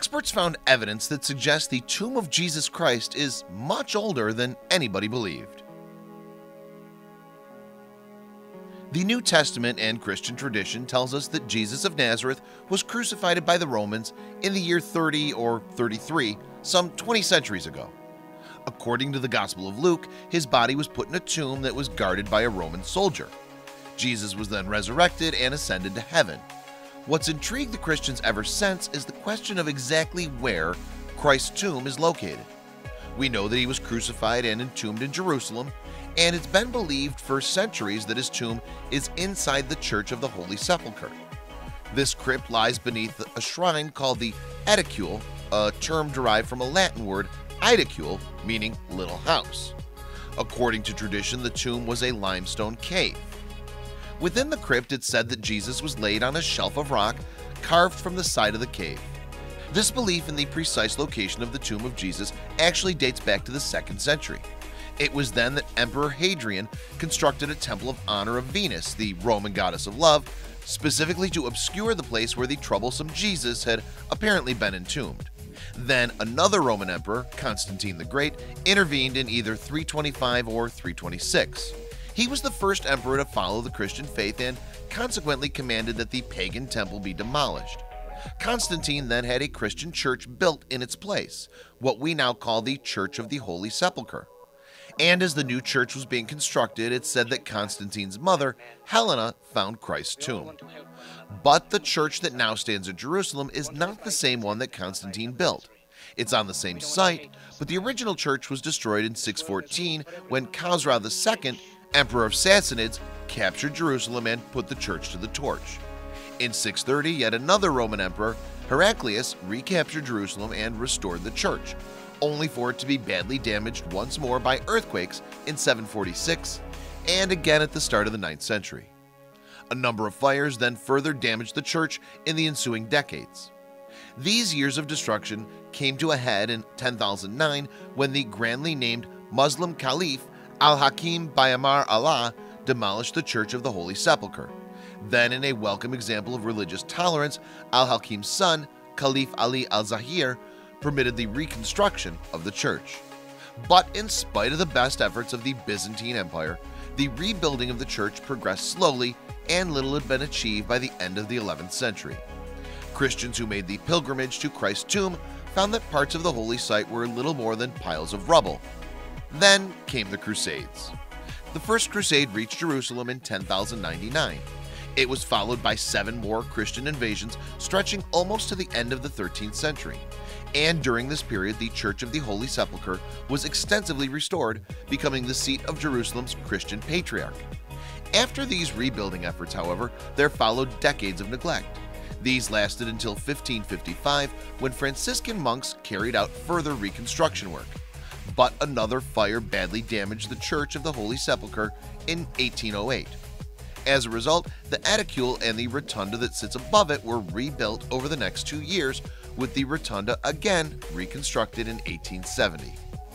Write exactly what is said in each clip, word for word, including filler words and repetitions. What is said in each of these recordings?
Experts found evidence that suggests the tomb of Jesus Christ is much older than anybody believed. The New Testament and Christian tradition tells us that Jesus of Nazareth was crucified by the Romans in the year thirty or thirty-three, some twenty centuries ago. According to the Gospel of Luke, his body was put in a tomb that was guarded by a Roman soldier. Jesus was then resurrected and ascended to heaven. What's intrigued the Christians ever since is the question of exactly where Christ's tomb is located. We know that he was crucified and entombed in Jerusalem, and it's been believed for centuries that his tomb is inside the Church of the Holy Sepulchre. This crypt lies beneath a shrine called the Edicule, a term derived from a Latin word aedicule, meaning little house. According to tradition, the tomb was a limestone cave. Within the crypt, it's said that Jesus was laid on a shelf of rock carved from the side of the cave. This belief in the precise location of the tomb of Jesus actually dates back to the second century. It was then that Emperor Hadrian constructed a temple of honor of Venus, the Roman goddess of love, specifically to obscure the place where the troublesome Jesus had apparently been entombed. Then another Roman emperor, Constantine the Great, intervened in either three twenty-five or three twenty-six. He was the first emperor to follow the Christian faith and consequently commanded that the pagan temple be demolished. Constantine then had a Christian church built in its place, what we now call the Church of the Holy Sepulchre. And as the new church was being constructed, it's said that Constantine's mother, Helena, found Christ's tomb. But the church that now stands at Jerusalem is not the same one that Constantine built. It's on the same site, but the original church was destroyed in six fourteen when Khosrau the Second, Emperor of Sassanids, captured Jerusalem and put the church to the torch. In six thirty, yet another Roman emperor, Heraclius, recaptured Jerusalem and restored the church, only for it to be badly damaged once more by earthquakes in seven forty-six and again at the start of the ninth century. A number of fires then further damaged the church in the ensuing decades. These years of destruction came to a head in ten thousand nine when the grandly named Muslim Caliph Al-Hakim Bayamar Allah demolished the Church of the Holy Sepulchre. Then, in a welcome example of religious tolerance, Al-Hakim's son, Caliph Ali al-Zahir, permitted the reconstruction of the church. But in spite of the best efforts of the Byzantine Empire, the rebuilding of the church progressed slowly and little had been achieved by the end of the eleventh century. Christians who made the pilgrimage to Christ's tomb found that parts of the holy site were little more than piles of rubble. Then came the Crusades. The First Crusade reached Jerusalem in ten thousand ninety-nine. It was followed by seven more Christian invasions stretching almost to the end of the thirteenth century. And during this period, the Church of the Holy Sepulchre was extensively restored, becoming the seat of Jerusalem's Christian Patriarch. After these rebuilding efforts, however, there followed decades of neglect. These lasted until fifteen fifty-five, when Franciscan monks carried out further reconstruction work. But another fire badly damaged the Church of the Holy Sepulchre in eighteen oh eight. As a result, the aedicule and the rotunda that sits above it were rebuilt over the next two years, with the rotunda again reconstructed in eighteen seventy.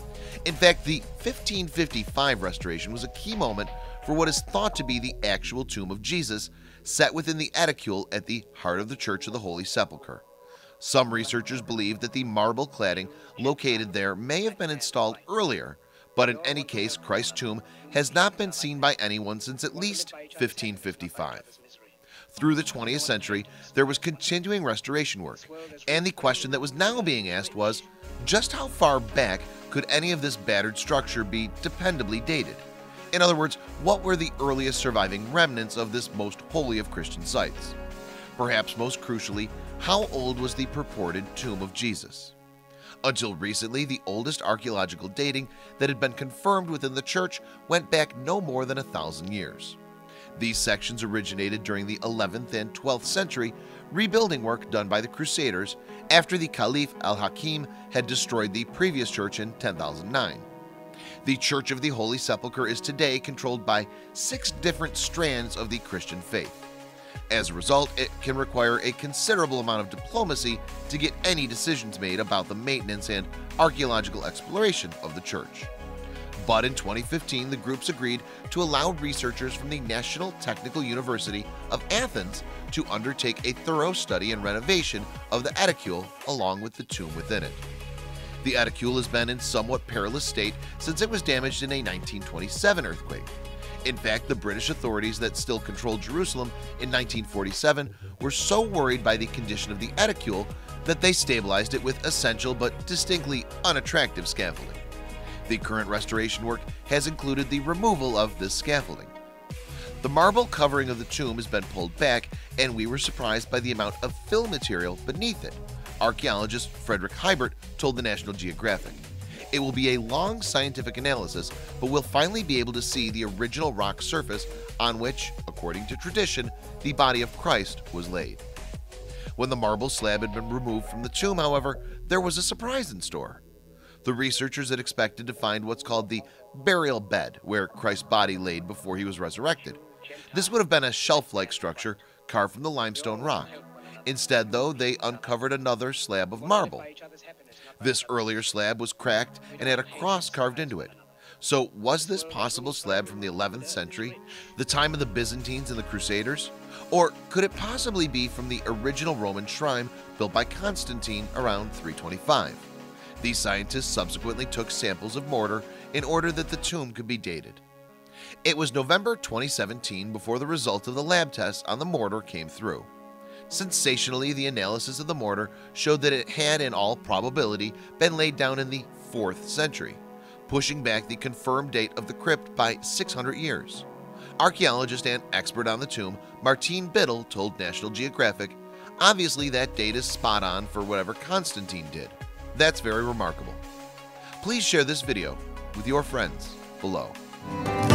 In fact, the fifteen fifty-five restoration was a key moment for what is thought to be the actual tomb of Jesus, set within the Edicule at the heart of the Church of the Holy Sepulchre. Some researchers believe that the marble cladding located there may have been installed earlier, but in any case, Christ's tomb has not been seen by anyone since at least fifteen fifty-five. Through the twentieth century, there was continuing restoration work, and the question that was now being asked was, just how far back could any of this battered structure be dependably dated? In other words, what were the earliest surviving remnants of this most holy of Christian sites? Perhaps most crucially, how old was the purported tomb of Jesus? Until recently, the oldest archaeological dating that had been confirmed within the church went back no more than a thousand years. These sections originated during the eleventh and twelfth century rebuilding work done by the Crusaders after the Caliph Al-Hakim had destroyed the previous church in ten thousand nine. The Church of the Holy Sepulchre is today controlled by six different strands of the Christian faith. As a result, it can require a considerable amount of diplomacy to get any decisions made about the maintenance and archaeological exploration of the church. But in twenty fifteen, the groups agreed to allow researchers from the National Technical University of Athens to undertake a thorough study and renovation of the Edicule along with the tomb within it. The Edicule has been in somewhat perilous state since it was damaged in a nineteen twenty-seven earthquake. In fact, the British authorities that still controlled Jerusalem in nineteen forty-seven were so worried by the condition of the Edicule that they stabilized it with essential but distinctly unattractive scaffolding. The current restoration work has included the removal of this scaffolding. The marble covering of the tomb has been pulled back, and we were surprised by the amount of fill material beneath it, archaeologist Frederick Hybert told the National Geographic. It will be a long scientific analysis, but we'll finally be able to see the original rock surface on which, according to tradition, the body of Christ was laid. When the marble slab had been removed from the tomb, however, there was a surprise in store. The researchers had expected to find what's called the burial bed, where Christ's body laid before he was resurrected. This would have been a shelf-like structure carved from the limestone rock. Instead, though, they uncovered another slab of marble. This earlier slab was cracked and had a cross carved into it. So was this possible slab from the eleventh century, the time of the Byzantines and the Crusaders? Or could it possibly be from the original Roman shrine built by Constantine around three twenty-five? These scientists subsequently took samples of mortar in order that the tomb could be dated. It was November twenty seventeen before the result of the lab tests on the mortar came through. Sensationally, the analysis of the mortar showed that it had in all probability been laid down in the fourth century, pushing back the confirmed date of the crypt by six hundred years. Archaeologist and expert on the tomb Martine Biddle told National Geographic, "Obviously that date is spot on for whatever Constantine did. That's very remarkable." Please share this video with your friends below.